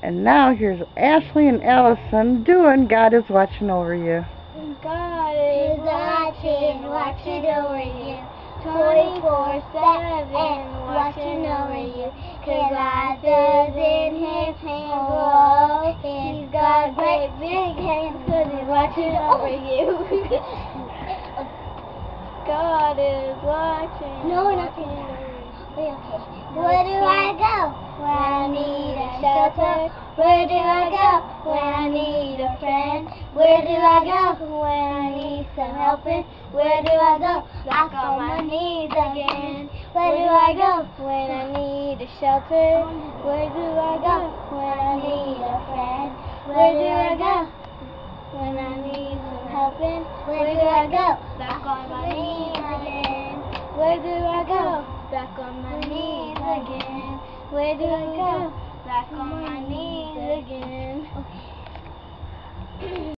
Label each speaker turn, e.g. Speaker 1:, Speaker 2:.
Speaker 1: And now here's Ashley and Allison doing God is Watching Over You.
Speaker 2: God is watching over you, 24/7 watching over you. 'Cause life is in His hands, oh, He's got great big hands 'cause He's watching over you. God is watching. No, nothing. Okay. Where do I go when I need a shelter? Where do I go when I need a friend? Where do I go when I need some helping? Where do I go? Back on my knees again. Where do I go when I need a shelter? Where do I go when I need a friend? Where do I go when I need some helping? Where do I go? Back on my knees again. Where do I go? Back on my knees again. Where do I go? Back on my knees again.